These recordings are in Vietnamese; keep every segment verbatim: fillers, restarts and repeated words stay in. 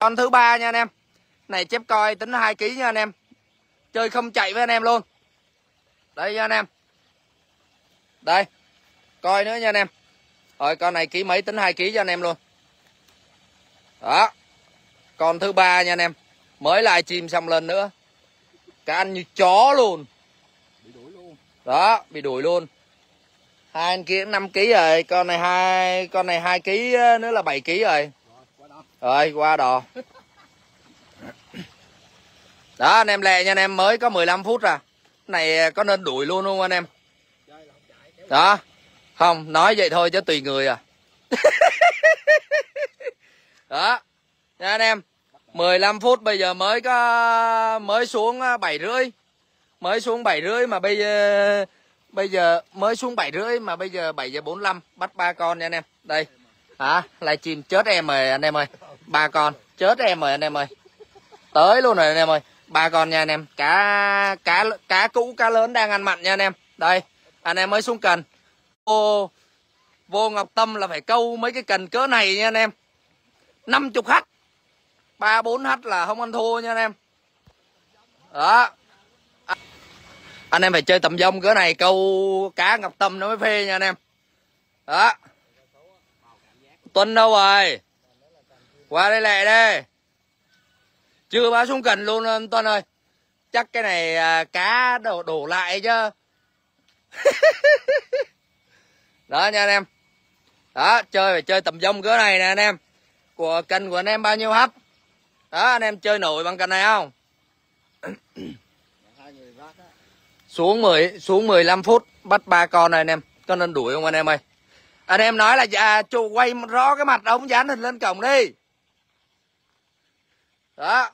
Con thứ ba nha anh em. Này chép coi tính hai ký nha anh em. Chơi không chạy với anh em luôn. Đây nha anh em. Đây. Coi nữa nha anh em. Rồi con này ký mấy tính hai ký cho anh em luôn. Đó. Con thứ ba nha anh em. Mới live chim xong lên nữa. Cá ăn như chó luôn. Bị đuổi luôn. Đó, bị đuổi luôn. Hai anh kia năm ký rồi, con này hai con này hai ký nữa là bảy ký rồi. Rồi, qua đò. Đó anh em lẹ nha anh em, mới có mười lăm phút à. Này có nên đuổi luôn không anh em? Đó. Không, nói vậy thôi chứ tùy người à. Đó. Nha anh em. mười lăm phút bây giờ mới có mới xuống bảy rưỡi. Mới xuống bảy rưỡi mà bây giờ bây giờ mới xuống bảy rưỡi mà bây giờ bảy giờ bốn mươi lăm bắt ba con nha anh em. Đây. Hả? Livestream chết em rồi anh em ơi. Ba con, chết em rồi anh em ơi. Tới luôn rồi anh em ơi. Ba con nha anh em. Cá cá cá cũ cá lớn đang ăn mặn nha anh em. Đây, anh em mới xuống cần. Vô vô Ngọc Tâm là phải câu mấy cái cần cỡ này nha anh em. năm mươi hắt. ba bốn hắt là không ăn thua nha anh em. Đó. Anh em phải chơi tầm dông cỡ này câu cá Ngọc Tâm nó mới phê nha anh em. Đó. Tuấn đâu rồi? Qua đây lẹ đây. Chưa báo xuống cần luôn anh Tuấn ơi. Chắc cái này à, cá đổ, đổ lại chứ. Đó nha anh em. Đó, chơi phải chơi tầm dông cỡ này nè anh em. Của cần của anh em bao nhiêu hấp? Đó, anh em chơi nổi bằng cần này không? Xuống mười xuống mười lăm phút bắt ba con này anh em. Có nên đuổi không anh em ơi? Anh em nói là à, chủ quay rõ cái mặt ống dán hình lên cổng đi. Đó.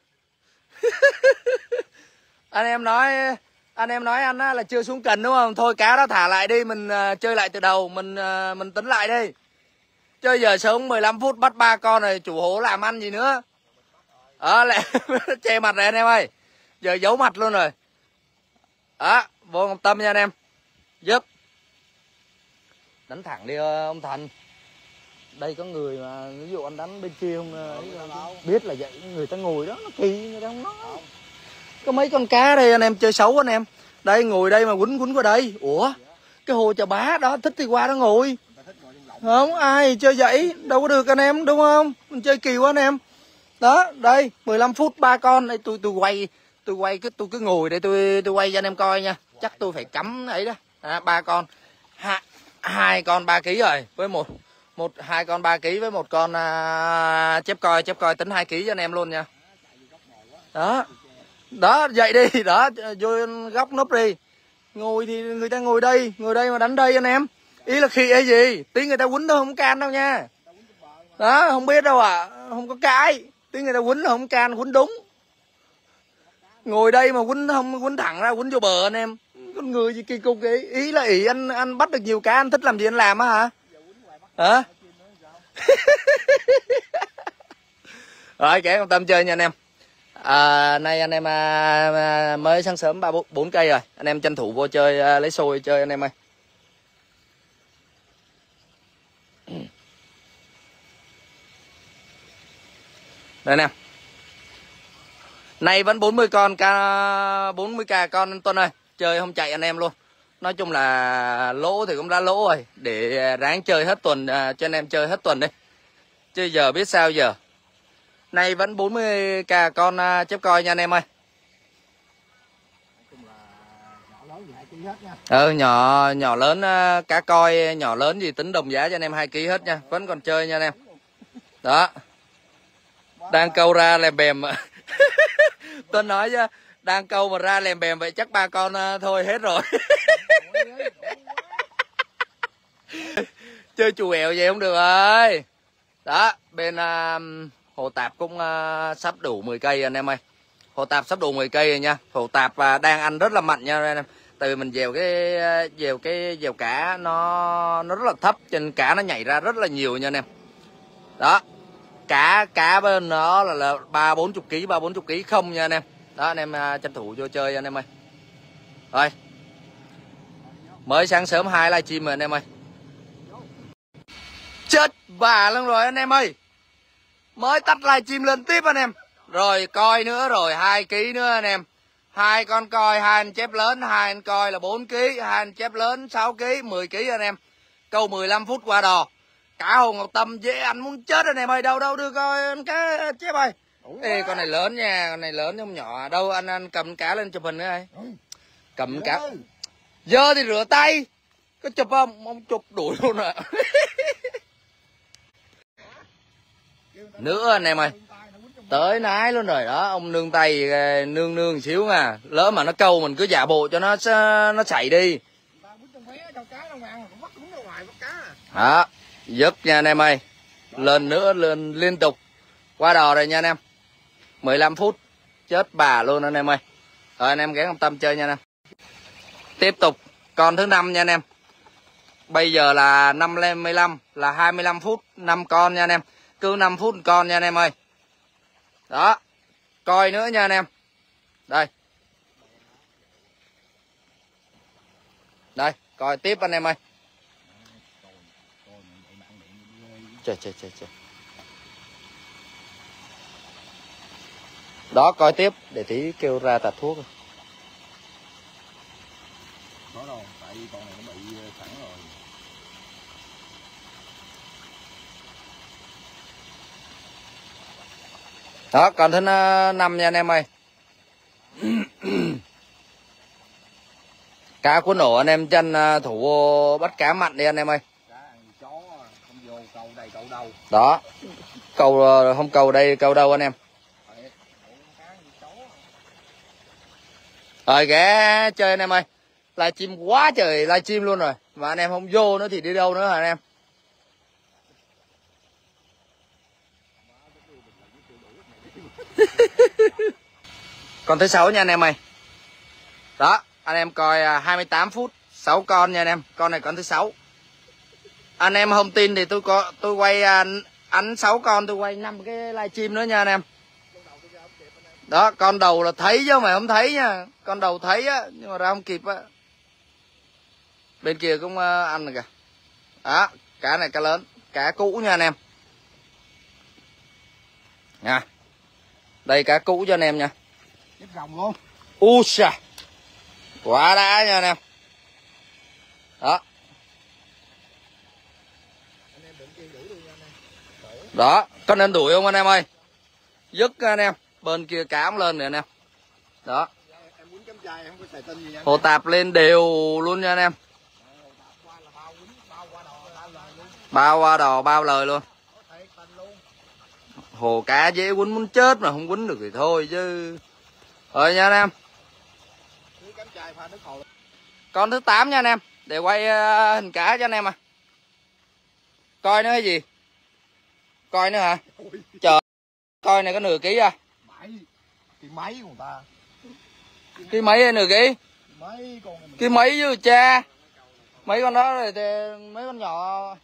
Anh em nói anh em nói anh á, là chưa xuống cần đúng không? Thôi cá đó thả lại đi, mình uh, chơi lại từ đầu, mình uh, mình tính lại đi. Chơi giờ sớm mười lăm phút bắt ba con này, chủ hố làm ăn gì nữa. Đó lại che mặt rồi anh em ơi. Giờ giấu mặt luôn rồi. Đó, vô Ngọc Tâm nha anh em. Giúp. Đánh thẳng đi ông Thành. Đây có người mà ví dụ anh đánh bên kia không biết là vậy, người ta ngồi đó nó kỳ, người ta không nói. Có mấy con cá đây anh em chơi xấu anh em. Đây ngồi đây mà quýnh quýnh qua đây. Ủa? Cái hồ Chà Bá đó thích thì qua đó ngồi. Không ai chơi vậy, đâu có được anh em đúng không? Mình chơi kỳ quá anh em. Đó, đây mười lăm phút ba con đây tôi tôi quay, tôi quay cái tôi cứ ngồi đây tôi tôi quay cho anh em coi nha. Chắc tôi phải cắm ấy đó. À, ba con. Ha, hai con ba ký rồi với một một hai con ba ký với một con à, chép coi chép coi tính hai ký cho anh em luôn nha. Đó. Đó, dậy đi, đó, vô góc núp đi. Ngồi thì người ta ngồi đây, ngồi đây mà đánh đây anh em. Ý là khi ấy gì, tí người ta quýnh đâu không can đâu nha. Đó, không biết đâu à, không có cái. Tí người ta quýnh là không can, quýnh đúng. Ngồi đây mà quýnh không quýnh thẳng ra, quýnh vô bờ anh em. Con người gì kỳ cục vậy, ý là ý anh anh bắt được nhiều cá, anh thích làm gì anh làm á hả? Hả? Rồi, kể con Tâm chơi nha anh em. À, nay anh em à, à, mới sáng sớm ba bốn cây rồi, anh em tranh thủ vô chơi à, lấy xôi chơi anh em ơi. Đây nè. Nay vẫn bốn mươi con ca bốn mươi k con anh Tuấn ơi, chơi không chạy anh em luôn. Nói chung là lỗ thì cũng đã lỗ rồi, để ráng chơi hết tuần à, cho anh em chơi hết tuần đi. Chứ giờ biết sao giờ. Nay vẫn bốn mươi k con uh, chép coi nha anh em ơi. Ừ, nhỏ nhỏ lớn uh, cá coi nhỏ lớn gì tính đồng giá cho anh em hai ký hết nha, vẫn còn chơi nha anh em. Đó. Đang câu ra lèm bèm. Tôi nói chứ, đang câu mà ra lèm bèm vậy chắc ba con uh, thôi hết rồi. Chơi chù ẻo vậy không được ơi. Đó, bên uh, hồ tạp cũng uh, sắp đủ mười cây anh em ơi. Hồ tạp sắp đủ mười cây rồi nha. Hồ tạp uh, đang ăn rất là mặn nha anh em. Tại vì mình dèo cái dèo cái dèo cá nó nó rất là thấp, trên cá nó nhảy ra rất là nhiều nha anh em. Đó. Cá cá bên nó là, là ba bốn chục ký, ba bốn chục ký không nha anh em. Đó anh em uh, tranh thủ vô chơi anh em ơi. Rồi. Mới sáng sớm hai livestream rồi anh em ơi. Chết bà luôn rồi anh em ơi. Mới tắt livestream lên tiếp anh em. Rồi coi nữa rồi hai ký nữa anh em. Hai con coi, hai anh chép lớn, hai anh coi là bốn ký, hai anh chép lớn sáu ký, mười ký anh em. Câu mười lăm phút qua đò. Cá Hồ Ngọc Tâm dễ ăn muốn chết anh em ơi, đâu đâu đưa coi cá chép ơi. Ê con này lớn nha, con này lớn không nhỏ. Đâu anh anh cầm cá lên chụp hình nữa ơi. Cầm cá. Giờ thì rửa tay. Có chụp không? Không chụp đuổi luôn rồi. Nữa anh em ơi. Tới nái luôn rồi đó, ông nương tay nương nương xíu nha. Lỡ mà nó câu mình cứ giả bộ cho nó nó chạy đi. Đó, dứt nha anh em ơi. Lên nữa lên liên tục. Qua đò rồi nha anh em. mười lăm phút chết bà luôn anh em ơi. Rồi anh em ghé Ngọc Tâm chơi nha anh em. Tiếp tục con thứ năm nha anh em. Bây giờ là năm lên mười lăm là hai mươi lăm phút, năm con nha anh em. Cứ năm phút con nha anh em ơi. Đó. Coi nữa nha anh em. Đây. Đây, coi tiếp anh em ơi. Trời trời trời trời. Đó coi tiếp để tí kêu ra tạt thuốc. Có đâu, tại vì con này nó bị sẵn rồi. Đó, còn thứ năm nha anh em ơi. Cá cuốn nổ anh em chân thủ bắt cá mặn đi anh em ơi. Cá ăn chó không vô câu đây câu đâu. Đó. Câu không câu đây câu đâu anh em. Rồi ghé chơi anh em ơi. Livestream quá trời livestream luôn rồi. Mà anh em không vô nữa thì đi đâu nữa hả anh em. Con thứ sáu nha anh em ơi. Đó, anh em coi hai mươi tám phút, sáu con nha anh em. Con này con thứ sáu. Anh em không tin thì tôi có tôi quay ảnh sáu con, tôi quay năm cái livestream nữa nha anh em. Đó, con đầu là thấy chứ mày không thấy nha. Con đầu thấy á, nhưng mà ra không kịp á. Bên kia cũng ăn rồi kìa. Đó, cá này cá lớn, cá cũ nha anh em. Nha. Đây cá cũ cho anh em nha. Tiếp rồng luôn. U xà. Quá đã nha anh em. Đó. Đó, có nên đuổi không anh em ơi? Dứt anh em. Bên kia cá cũng lên rồi anh em. Đó. Hồ tạp lên đều luôn nha anh em. Bao qua đò bao lời luôn. Hồ cá dễ quýnh muốn chết mà không quýnh được thì thôi chứ. Rồi nha anh em. Con thứ tám nha anh em. Để quay hình cá cho anh em à. Coi nữa cái gì? Coi nữa hả? Trời. Coi này có nửa ký à? Cái máy của người ta. Cái mấy nửa ký? Cái mấy chứ cha. Mấy con đó rồi thì mấy con nhỏ.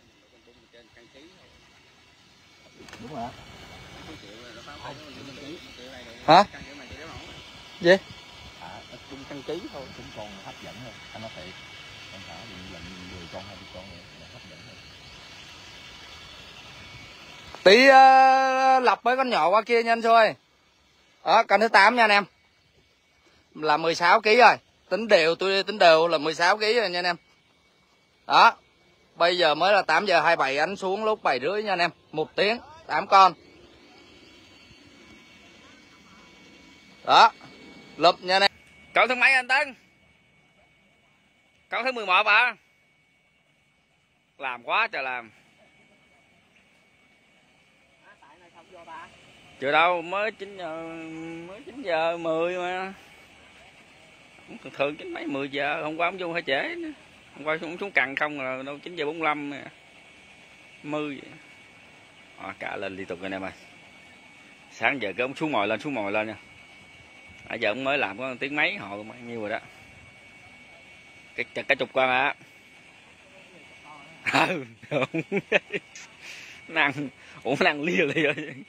Đúng rồi. Hả? Gì? À, cũng căng ký thôi, cũng còn hấp dẫn hơn. Anh nói thiệt. Con thả thì lần mười con hai mươi con nữa là hấp dẫn hơn. Tí uh, lọc mấy con nhỏ qua kia nhanh thôi. Đó, con thứ tám nha anh em. Là mười sáu ký rồi. Tính đều, tôi tính đều là mười sáu ký rồi nha anh em. Đó. Bây giờ mới là tám giờ hai mươi bảy, anh xuống lúc bảy rưỡi nha anh em. Một tiếng, tám con. Đó. Lụp nha anh em. Cậu thứ mấy anh Tân? Cậu thứ mười một hả? Làm quá trời làm. Chưa đâu, mới chín giờ mới chín giờ mười mà. Thường thường chín mấy mười giờ, hôm qua ông vô hơi trễ nữa. Hôm qua xuống xuống cằn không rồi, đâu chín giờ bốn mươi lăm nè. mười. À, cả lên liên tục anh em ơi. Sáng giờ cái ông xuống mồi lên xuống mồi lên nha. Bây giờ ông mới làm có tiếng mấy họ bao nhiêu rồi đó. Cái cái chục con á. Ừ, năng ủa năng lia lia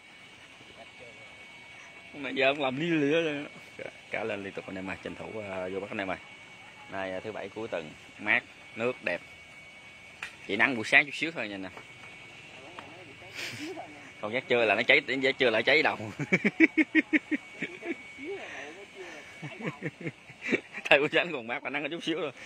mà giờ ông làm lia lia rồi. Cả lên liên tục anh em ơi, tranh thủ uh, vô bắt anh em ơi. Nay uh, thứ bảy cuối tuần, mát, nước đẹp. Chỉ nắng buổi sáng chút xíu thôi nha nè. Còn giác trưa là nó cháy, giác trưa lại cháy đầu. Thay buổi sáng còn mát và nắng có chút xíu thôi.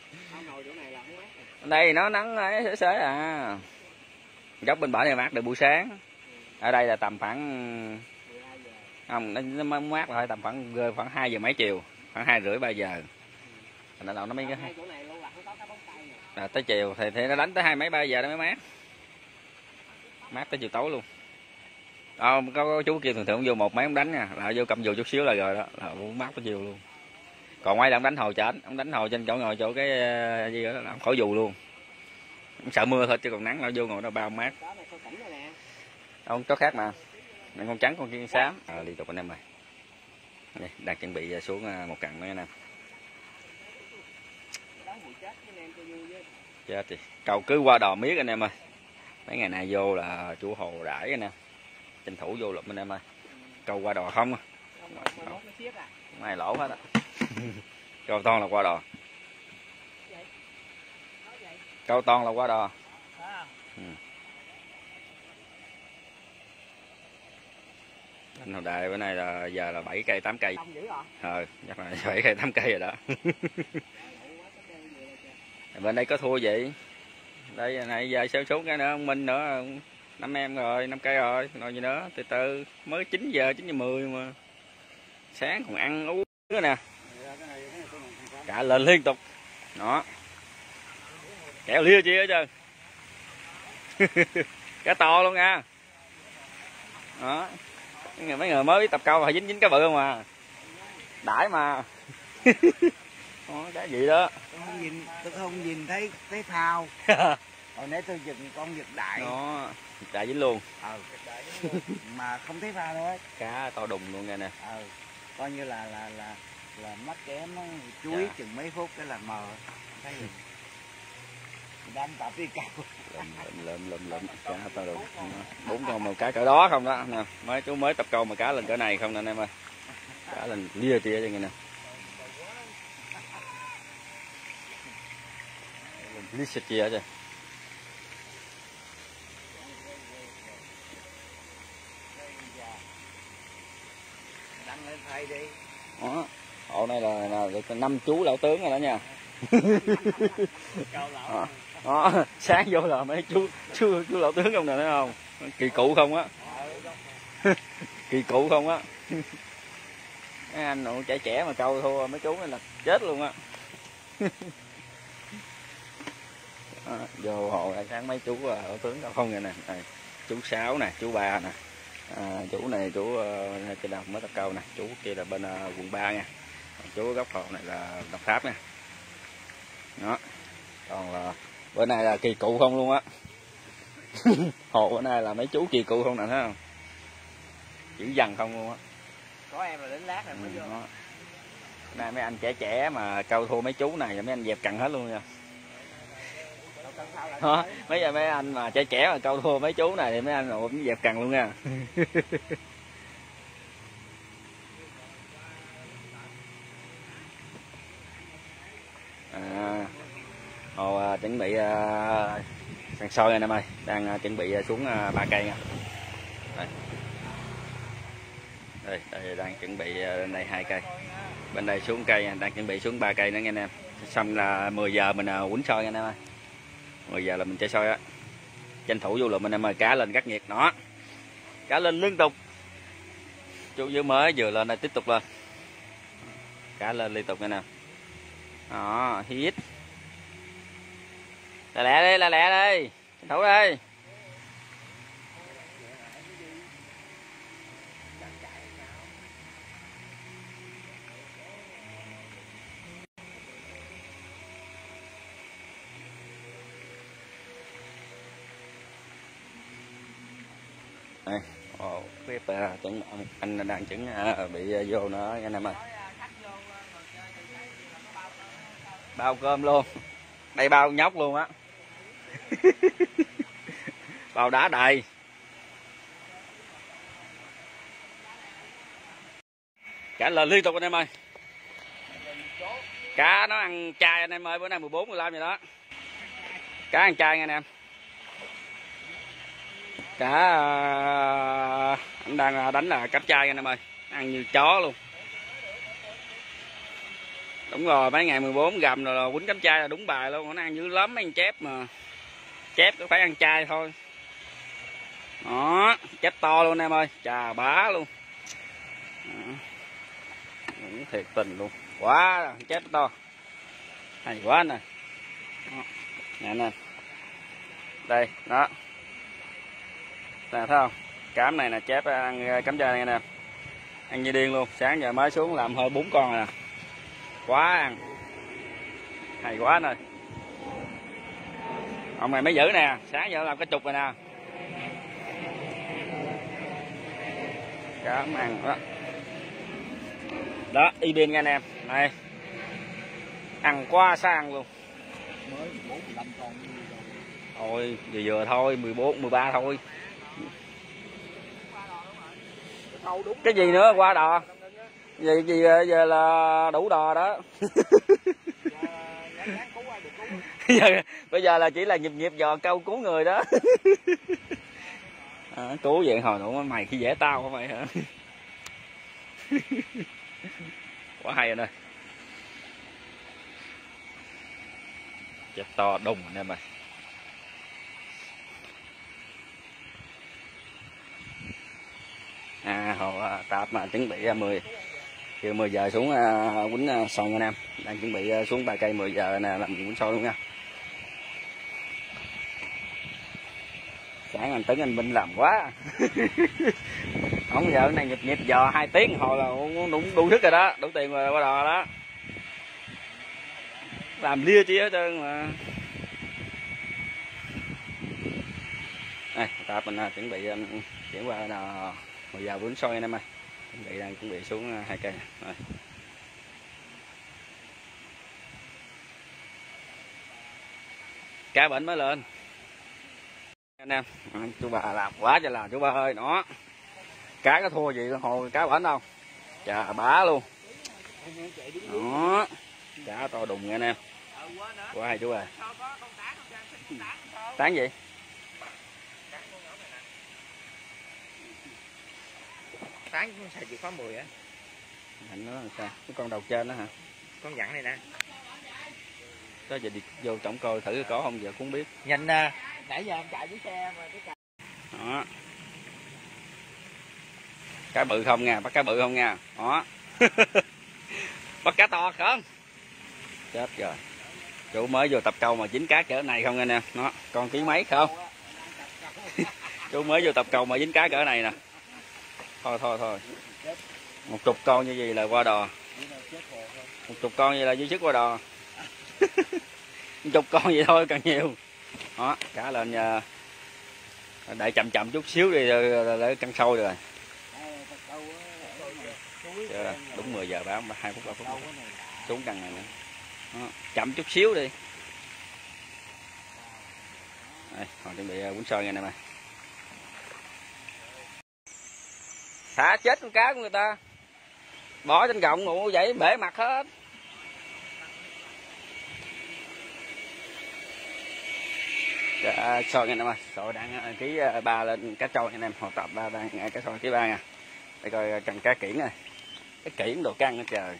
Đây nó nắng ấy xế à. Dốc bên bển này mát được buổi sáng. Ở đây là tầm khoảng không, nó mát là tầm khoảng rơi khoảng hai giờ mấy chiều, khoảng hai rưỡi ba giờ. Nó nó mới à, tới chiều thì, thì nó đánh tới hai mấy ba giờ nó mới mát. Mát tới chiều tối luôn. Ờ, có, có chú kia thường thường vô một mấy ông đánh nha, là vô cầm dù chút xíu là rồi đó, là cũng mát tới chiều luôn. Còn ngoài là ông đánh hồi trên, ông đánh hồi trên chỗ ngồi chỗ cái gì đó là khỏi dù luôn. Ông sợ mưa thôi chứ còn nắng là vô ngồi đó bao mát. Ông chó khác mà. Này con trắng con kia xám. À, liên tục anh em ơi. Đây, đang chuẩn bị xuống một cặn nữa anh em. Chết thì câu cứ qua đò miết anh em ơi. Mấy ngày này vô là chủ hồ rải anh em. Tranh thủ vô lụm anh em ơi. Câu qua đò không à. Không ai lỗ hết á. Câu to là qua đò. Câu to là qua đò. Ừ. Anh Hồng Đại bữa nay là giờ là bảy cây tám cây. Ờ, chắc là bảy cây tám cây rồi đó. Bên đây có thua vậy. Đây này giờ sớm xuống cái nữa, ông Minh nữa, năm em rồi, năm cây rồi, nói gì nữa, từ từ mới chín giờ, chín giờ mười mà. Sáng còn ăn uống nữa nè. Cả lên liên tục. Đó. Kẹo lia chi hết trơn. Cá to luôn nha. Đó. Mấy người, mấy người mới tập câu phải dính dính cá bự không à. Đãi mà. Đó, cái gì đó. Tôi không nhìn, tôi không nhìn thấy thấy phao. Hồi nãy tôi dừng con giật đại. Đó, đại dính luôn. Ờ, mà không thấy phao đâu ấy. Cá to đùng luôn nghe nè. Ờ, coi như là là là là mắt kém nó chuối dạ. Chừng mấy phút cái là mờ. Thấy rồi. Đang tập đi câu. Lụm lụm lụm lụm cá to đùng. Bốn con mà cá cỡ đó không đó nè. Mấy chú mới tập câu mà cá lên cỡ này không nè anh em ơi. Cá lên lia tia cho nghe nè. Lít xịt chia chứ. Đăng lên thay đi. Đó. Hộ này là, là được năm chú lão tướng rồi đó nha. Đó. Đó. Sáng vô là mấy chú chú, chú lão tướng không nè thấy không? Kỳ cụ không á. Kỳ cụ không á. Mấy anh trẻ trẻ mà câu thua mấy chú này là chết luôn á. À, vô hồ này sáng mấy chú uh, tướng đâu không vậy nè. Đây, chú Sáu nè, chú Ba nè, à, chú này chú uh, trên đầu mới tập câu nè, chú kia là bên uh, quận ba nha, chú góc hồ này là Đồng Tháp nha. Đó, còn là bên này là kỳ cụ không luôn á. Hồ bên này là mấy chú kỳ cụ không nè thấy không, chữ dằn không luôn á. Có em là đến lát rồi mới vô. Đó. Nay mấy anh trẻ trẻ mà câu thua mấy chú này mấy anh dẹp cặn hết luôn nha. Đó, mấy giờ mấy anh mà trẻ trẻ mà câu thua mấy chú này thì mấy anh cũng dẹp cằn luôn nha. À, hồ uh, chuẩn bị uh, sàn soi anh em ơi, đang uh, chuẩn bị uh, xuống uh, ba cây nha. Đây. Đây, đây đang chuẩn bị uh, đây hai cây, bên đây xuống cây, đang chuẩn bị xuống ba cây nữa nha anh em. Xong là mười giờ mình uh, quýnh soi anh em ơi. mười giờ là mình chơi soi á, tranh thủ vô lượm anh em ơi, cá lên gắt nhiệt đó, cá lên liên tục, chú vừa mới vừa lên đây tiếp tục lên, cá lên liên tục nha nè, đó hít, là lẹ đi là lẹ đi, tranh thủ đi. Đây, oh, clip uh, chuẩn anh đang chuẩn uh, bị uh, vô nữa anh em ơi. Bao cơm luôn, đây bao nhóc luôn á. Bao đá đầy. Cá lên liên tục anh em ơi. Cá nó ăn chay anh em ơi, bữa nay mười bốn mười lăm vậy đó. Cá ăn chay nha anh em. Cá anh đang đánh là cáp trai anh em ơi, ăn như chó luôn. Đúng rồi, mấy ngày mười bốn gầm rồi là quýnh cáp trai là đúng bài luôn, nó ăn dữ lắm mấy con chép mà. Chép phải ăn chay thôi. Đó, chép to luôn em ơi, chà bá luôn. Đó. Thiệt tình luôn, quá chép to, hay quá nè. Nè nè, đây đó, nè thấy không, cám này là chép ăn cắm trai này nè, ăn như điên luôn. Sáng giờ mới xuống làm hơi bốn con nè, quá ăn, hay quá nè. Ông này mới giữ nè, sáng giờ làm cái chục rồi nè. Cám ăn đó. Đó, y biên nha anh em. Này. Ăn quá sang luôn. Mới mười bốn mười lăm con. Thôi, vừa vừa thôi, mười bốn mười ba thôi. Cái gì nữa qua đò. Gì gì giờ là đủ đò đó. giờ, bây giờ là chỉ là nhịp nhịp dò câu cứu người đó. À, cứu vậy hồi nữa mày khi dễ tao không mày hả? Quá hay rồi đây. Chết to đùng anh em ơi. À hồ tạp mà chuẩn bị mười chiều mười giờ xuống uh, quýnh uh, soi nha anh em. Đang chuẩn bị uh, xuống ba cây mười giờ nè, làm gì quýnh soi luôn nha. Sáng anh Tấn anh Minh làm quá. Không giờ cái này nhịp nhịp dò hai tiếng hồi là đủ đủ thức rồi đó, đủ tiền rồi qua đò đó. Làm lia chi hết trơn mà. Đây, ta mình uh, chuẩn bị um, chuyển qua đò mười giờ quýnh soi anh em ơi. Chuẩn bị đang chuẩn bị xuống uh, hai cây rồi. Cá bệnh mới lên. Anh em, chú bà làm quá trời làm chú ba ơi, nó cá có thua gì hồi cá bển đâu, chà bá luôn đó, cá to đùng nha anh em, quá hay chú ơi. Tán gì? Tán xài chịu khóa mười á. Hình nó làm sao? Cái con đầu trên đó hả? Con dặn này nè. Đó giờ đi vô trọng coi thử có không giờ cũng biết. Nhìn nè. Nãy giờ em chạy với xe mà cái đó. Cá bự không nha, bắt cá bự không nha. Đó. Bắt cá to không? Chết rồi. Chủ mới vô tập câu mà dính cá cỡ này không anh em. Nó, con ký mấy không? Chú mới vô tập câu mà dính cá cỡ này nè. Thôi thôi thôi. Một chục con như vậy là qua đò. Một chục con như là dư sức qua đò. Một chục con vậy thôi càng nhiều. Đó, cá lên nha. Đợi chậm chậm chút xíu đi để căng sôi rồi. Chưa, đúng mười giờ báo hai phút ba phút xuống cần này nữa. Đó, chậm chút xíu đi. Đây, còn chuẩn bị quýnh soi nghe nè mày. Thả chết con cá của người ta. Bỏ trên gọng ngủ vậy bể mặt hết. Soi anh em ơi, soi đang ký ba lên cá trôi anh em, họ tập ba đang cá trôi ký ba nha. Để coi cần cá kiển này, cái kiển đồ căng hết trời,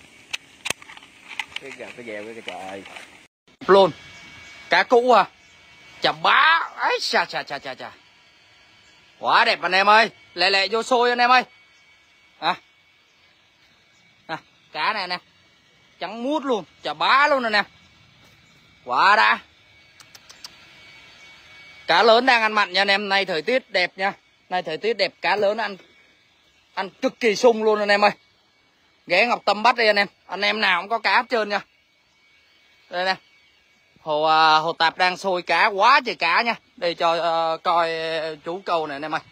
cái giờ cái dèo cái trời luôn, cá cũ à, chà bá, ấy chà chà chà chà chà, quá đẹp anh em ơi, lẹ lẹ vô sôi anh em ơi, à, à cá này nè, trắng mút luôn, chà bá luôn anh em, quá đã. Cá lớn đang ăn mặn nha anh em, nay thời tiết đẹp nha. Nay thời tiết đẹp, cá lớn ăn ăn cực kỳ sung luôn anh em ơi. Ghé Ngọc Tâm bắt đi anh em. Anh em nào cũng có cá hết trơn nha. Đây nè. Hồ uh, hồ tạp đang sôi cá quá trời cá nha. Để cho uh, coi chú câu này anh em ơi.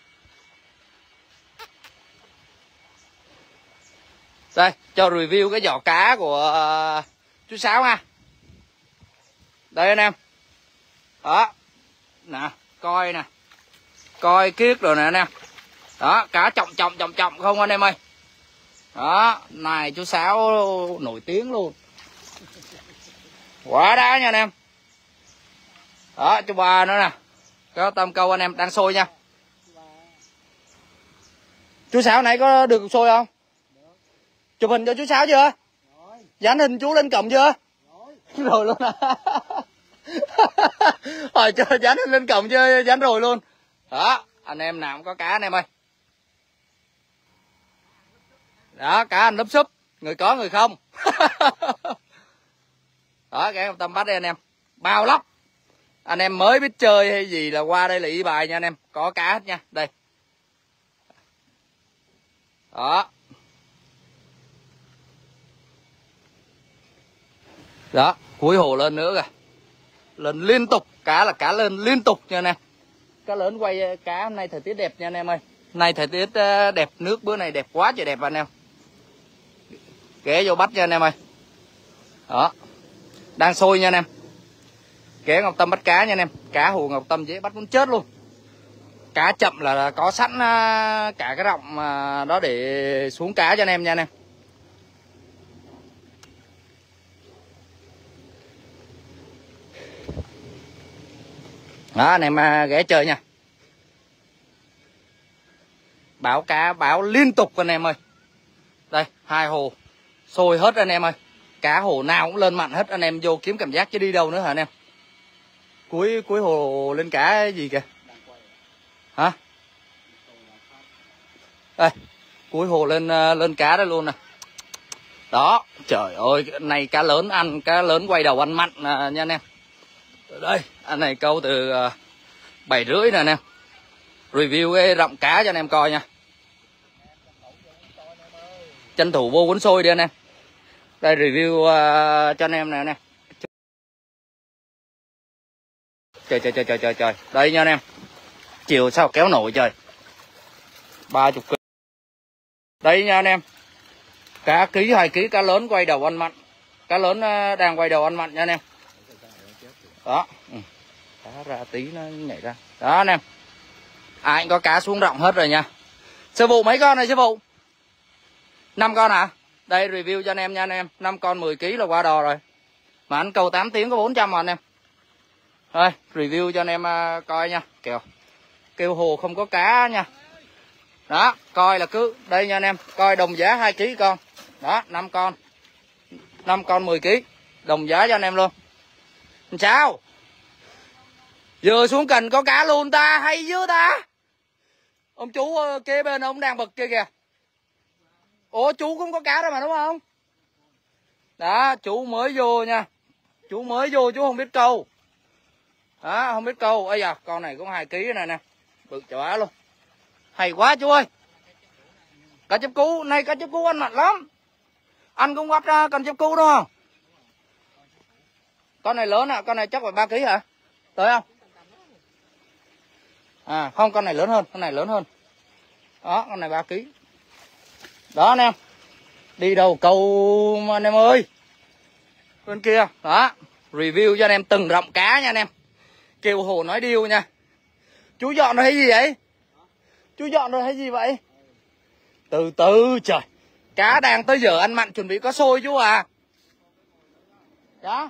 Đây, cho review cái giỏ cá của uh, chú Sáu ha. Đây anh em. Đó. Nè, coi nè. Coi kiết rồi nè anh em. Đó, cá trọng trọng trọng trọng không anh em ơi. Đó, này chú Sáu nổi tiếng luôn. Quá đã nha anh em. Đó, chú ba nữa nè. Có tầm câu anh em đang sôi nha. Chú Sáu nãy có được sôi không? Chụp hình cho chú Sáu chưa? Dán hình chú lên cổng chưa? Rồi luôn à. Hỏi cho dán hình lên cổng chưa? Dán rồi luôn. Đó, anh em nào cũng có cá anh em ơi. Đó, cá anh lúp xúp, người có người không. Đó, cái tâm bắt đây anh em. Bao lóc. Anh em mới biết chơi hay gì là qua đây là y bài nha anh em. Có cá hết nha. Đây. Đó. Đó, cuối hồ lên nữa kìa. Lên liên tục, cá là cá lên liên tục nha anh em. Cá lớn quay cá hôm nay thời tiết đẹp nha anh em ơi. Nay thời tiết đẹp, nước bữa này đẹp quá trời đẹp anh em. Ghé vô bắt nha anh em ơi. Đó. Đang sôi nha anh em. Ghé Ngọc Tâm bắt cá nha anh em. Cá hồ Ngọc Tâm dễ bắt muốn chết luôn. Cá chậm là có sẵn cả cái rọng đó để xuống cá cho anh em nha anh em. Đó anh em ghé chơi nha. Báo cá báo liên tục anh em ơi. Đây hai hồ sôi hết anh em ơi. Cá hồ nào cũng lên mặn hết anh em, vô kiếm cảm giác chứ đi đâu nữa hả anh em. Cuối cuối hồ lên cá gì kìa. Hả? Đây, cuối hồ lên lên cá đây luôn nè. Đó, trời ơi, này cá lớn ăn, cá lớn quay đầu ăn mặn nha anh em. Đây, anh này câu từ bảy rưỡi nè anh em. Review cái rọng cá cho anh em coi nha. Tranh thủ vô cuốn xôi đi anh em. Đây review uh, cho anh em nè anh em. Trời trời trời trời trời trời. Đây nha anh em. Chiều sao kéo nổi trời. ba mươi kg. Đây nha anh em. Cá ký hai ký cá lớn quay đầu ăn mặn. Cá lớn uh, đang quay đầu ăn mặn nha anh em. Đó. Ừ. Cá ra tí nó nhảy ra. Đó anh em. Ai cũng có cá xuống rộng hết rồi nha. Sư phụ mấy con này sư phụ? năm con hả? Đây review cho anh em nha anh em. năm con mười ký là qua đò rồi. Mà anh câu tám tiếng có bốn trăm mà anh em. Đây review cho anh em uh, coi nha. Kìa. Kêu hồ không có cá nha. Đó coi là cứ. Đây nha anh em. Coi đồng giá hai ký con. Đó năm con. năm con mười ký. Đồng giá cho anh em luôn. Sao? Vừa xuống cần có cá luôn ta. Hay dữ ta. Ông chú kế bên ông đang bực kia kìa. Ủa chú cũng có cá đâu mà đúng không? Đó chú mới vô nha. Chú mới vô chú không biết câu. Đó không biết câu. Ây da con này cũng hai ký này nè. Bự chó luôn. Hay quá chú ơi. Cá chép cú. Này cá chép cú ăn mặn lắm. Anh cũng bắt ra cần chép cú đúng không? Con này lớn à. Con này chắc phải ba ký hả? Tới không? À không con này lớn hơn. Con này lớn hơn. Đó con này ba ký. Đó anh em. Đi đâu câu mà anh em ơi. Bên kia. Đó. Review cho anh em từng rọng cá nha anh em. Kêu hồ nói điêu nha. Chú dọn rồi hay gì vậy? Chú dọn rồi hay gì vậy? Từ từ trời. Cá đang tới giờ ăn mặn chuẩn bị có sôi chú à. Đó.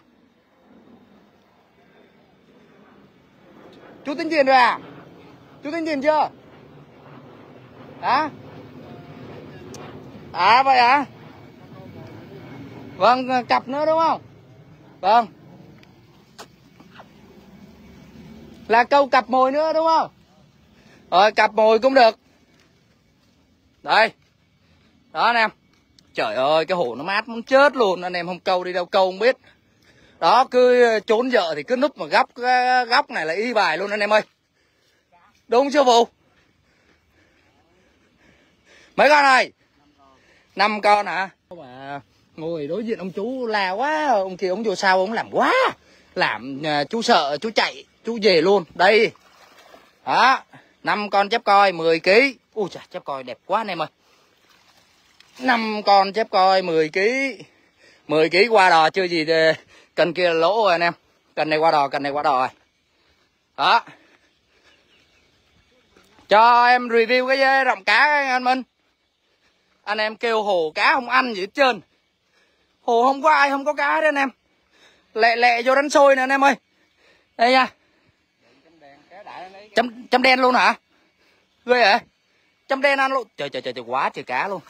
Chú tính tiền rồi à? Chú tính tiền chưa? Hả? À vậy à? Vâng, cặp nữa đúng không? Vâng. Là câu cặp mồi nữa đúng không? Rồi cặp mồi cũng được. Đây. Đó anh em. Trời ơi cái hồ nó mát muốn chết luôn. Anh em không câu đi đâu câu không biết. Đó cứ trốn vợ thì cứ núp mà góc góc này là y bài luôn anh em ơi. Đúng chưa phụ? Mấy con này? năm con hả? Mà ngồi đối diện ông chú la quá. Ông kia ông vô sao ông làm quá. Làm uh, chú sợ chú chạy. Chú về luôn. Đây. Đó. năm con chép coi mười ký. Ui trời chép coi đẹp quá anh em ơi. năm con chép coi mười ký. mười ký qua đò chưa gì. Cần kia là lỗ rồi anh em. Cần này qua đò. Cần này qua đò rồi. Đó. Cho em review cái rọng cá anh Minh. Anh em kêu hồ cá không ăn gì hết trơn. Hồ không có ai không có cá đấy anh em. Lẹ lẹ vô đánh xôi nè anh em ơi. Đây nha. Chấm chấm đen luôn hả? Ghê vậy? Chấm đen ăn luôn. Trời trời trời, trời quá trời cá luôn.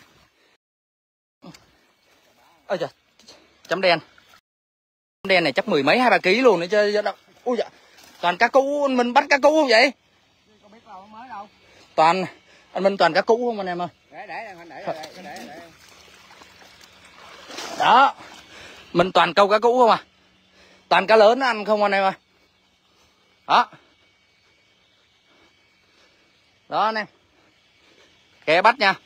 Ôi trời. Chấm đen. Chấm đen này chắc mười mấy hai ba ký luôn nữa chứ. Ui dạ. Toàn cá cũ, mình bắt cá cũ không vậy? Toàn anh Minh toàn cá cũ không anh em ơi. Để để để để để để. Đó. Mình toàn câu cá cũ không à. Toàn cá lớn ăn không anh em ơi. Đó. Đó anh em. Kẻ bắt nha.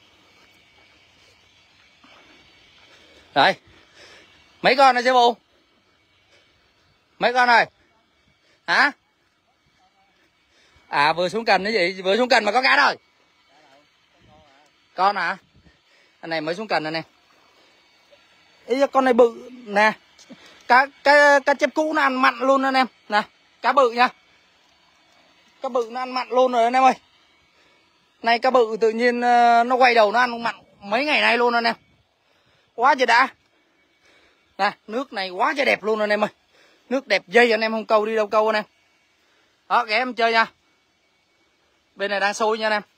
Đây. Mấy con này chứ bộ? Mấy con này? Hả? À vừa xuống cần cái gì? Vừa xuống cần mà có cá rồi. Con hả? Anh này mới xuống cần anh em. Ý con này bự nè. Cá cá cá chép cũ nó ăn mặn luôn anh em. Nè, cá bự nha. Cá bự nó ăn mặn luôn rồi anh em ơi. Này cá bự tự nhiên nó quay đầu nó ăn mặn mấy ngày nay luôn anh em. Quá trời đã. Nè, nước này quá trời đẹp luôn anh em ơi. Nước đẹp dây anh em không câu đi đâu câu anh em. Đó, ghé em chơi nha. Bên này đang sôi nha anh em.